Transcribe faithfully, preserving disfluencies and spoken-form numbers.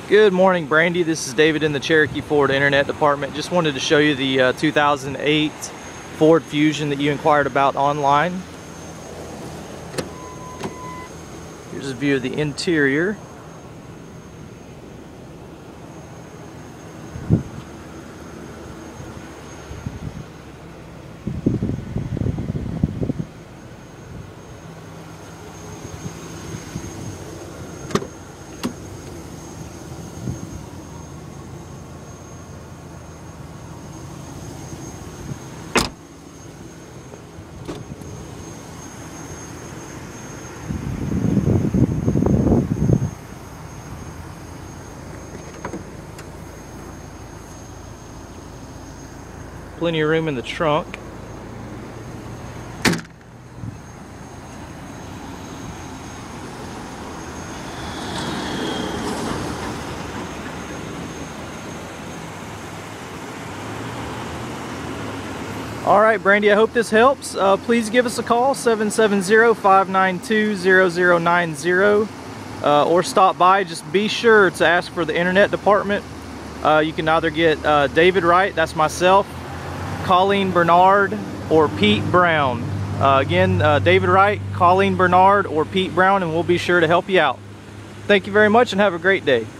Good morning, Brandy. This is David in the Cherokee Ford Internet Department. Just wanted to show you the uh, two thousand eight Ford Fusion that you inquired about online. Here's a view of the interior. Plenty of room in the trunk. All right, Brandy, I hope this helps. Uh, please give us a call, seven seven zero, five nine two, zero zero nine zero, uh, or stop by. Just be sure to ask for the Internet Department. Uh, you can either get uh, David Wright, that's myself, Colleen Bernard, or Pete Brown. Uh, again, uh, David Wright, Colleen Bernard, or Pete Brown, and we'll be sure to help you out. Thank you very much and have a great day.